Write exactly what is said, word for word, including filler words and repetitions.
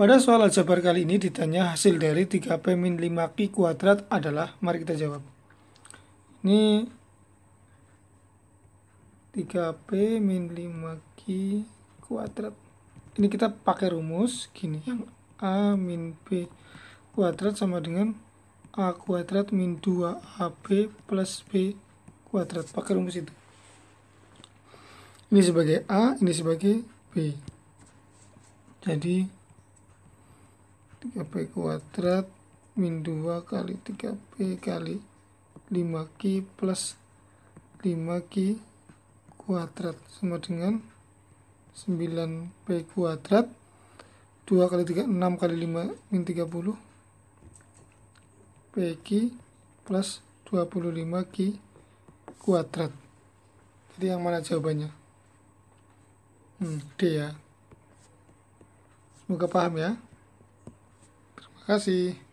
Pada soal aljabar kali ini ditanya hasil dari tiga P min lima Q kuadrat adalah, mari kita jawab. Ini tiga P min lima Q kuadrat. Ini kita pakai rumus gini, yang A min B kuadrat sama dengan A kuadrat min dua A B plus B kuadrat. Pakai rumus itu. Ini sebagai A, ini sebagai B. Jadi tiga P kuadrat min dua kali tiga P kali lima Q plus lima Q kuadrat sama dengan sembilan P kuadrat. Dua kali tiga, enam kali lima min tiga puluh P Q plus dua puluh lima Q kuadrat. Jadi yang mana jawabannya? Hmm, D ya. Semoga paham ya. Terima kasih.